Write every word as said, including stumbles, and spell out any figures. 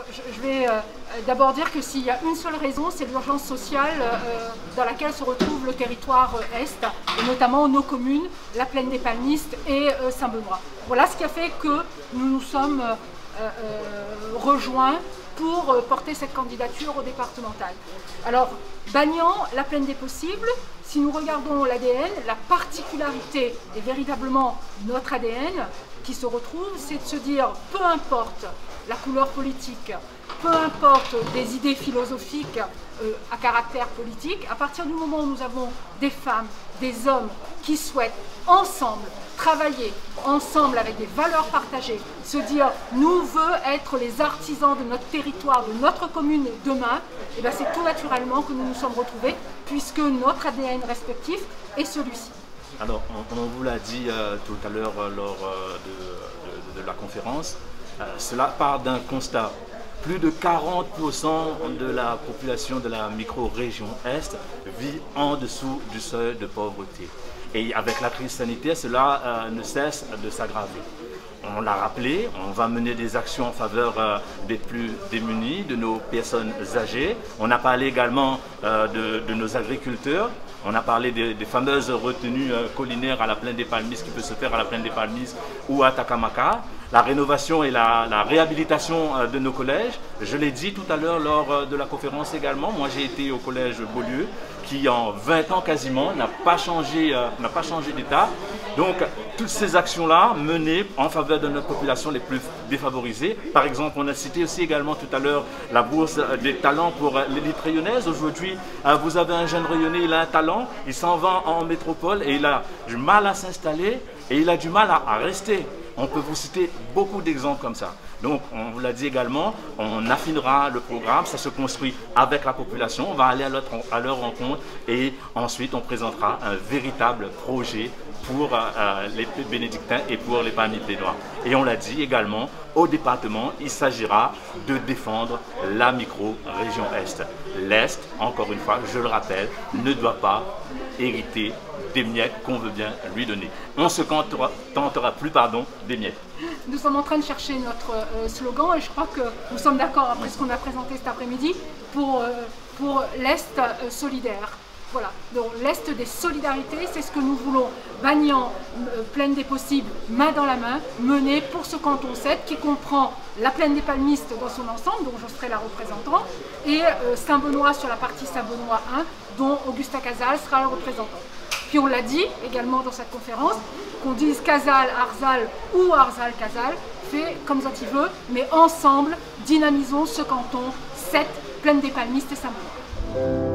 je vais euh, d'abord dire que s'il y a une seule raison, c'est l'urgence sociale euh, dans laquelle se retrouve le territoire euh, Est, et notamment nos communes, la Plaine des Palmistes et euh, Saint-Benoît. Voilà ce qui a fait que nous nous sommes euh, euh, rejoints pour euh, porter cette candidature au départemental. Alors, Bagnan, la Plaine des possibles, si nous regardons l'A D N, la particularité et véritablement notre A D N qui se retrouve, c'est de se dire, peu importe la couleur politique, peu importe des idées philosophiques euh, à caractère politique, à partir du moment où nous avons des femmes, des hommes qui souhaitent ensemble travailler, ensemble avec des valeurs partagées, se dire nous veut être les artisans de notre territoire, de notre commune demain, et bien c'est tout naturellement que nous nous sommes retrouvés puisque notre A D N respectif est celui-ci. Alors, on, on vous l'a dit euh, tout à l'heure euh, lors euh, de, de, de la conférence, euh, cela part d'un constat. Plus de quarante pour cent de la population de la micro-région Est vit en dessous du seuil de pauvreté. Et avec la crise sanitaire, cela euh, ne cesse de s'aggraver. On l'a rappelé, on va mener des actions en faveur euh, des plus démunis, de nos personnes âgées. On a parlé également euh, de, de nos agriculteurs. On a parlé des, des fameuses retenues euh, collinaires à la Plaine des Palmistes qui peut se faire à la Plaine des Palmistes ou à Takamaka. La rénovation et la, la réhabilitation euh, de nos collèges. Je l'ai dit tout à l'heure lors euh, de la conférence également. Moi, j'ai été au collège Beaulieu qui, en vingt ans quasiment, n'a pas changé, euh, n'a pas changé d'état. Donc, toutes ces actions-là menées en faveur de notre population les plus défavorisées. Par exemple, on a cité aussi également tout à l'heure la bourse des talents pour l'élite rayonnaise. Aujourd'hui, euh, vous avez un jeune rayonnais, il a un talent, il s'en va en métropole et il a du mal à s'installer et il a du mal à, à rester. On peut vous citer beaucoup d'exemples comme ça. Donc, on vous l'a dit également, on affinera le programme, ça se construit avec la population, on va aller à leur, à leur rencontre et ensuite on présentera un véritable projet pour euh, les bénédictins et pour les palmistes-plénois. Et on l'a dit également, au département, il s'agira de défendre la micro-région Est. L'Est, encore une fois, je le rappelle, ne doit pas hériter des miettes qu'on veut bien lui donner. On ne se contentera, tentera plus pardon, des miettes. Nous sommes en train de chercher notre euh, slogan et je crois que nous sommes d'accord après ce qu'on a présenté cet après-midi pour, euh, pour l'Est euh, solidaire. Voilà, donc l'Est des solidarités, c'est ce que nous voulons, Bagnan, euh, Plaine des possibles, main dans la main, mener pour ce canton sept qui comprend la Plaine des Palmistes dans son ensemble, dont je serai la représentante, et euh, Saint-Benoît sur la partie Saint-Benoît un, dont Augusta Casal sera la représentante. Puis on l'a dit également dans cette conférence, qu'on dise Casal, Arzal ou Arzal, Casal, fait comme ça il veut, mais ensemble, dynamisons ce canton sept, Plaine des Palmistes et Saint-Benoît.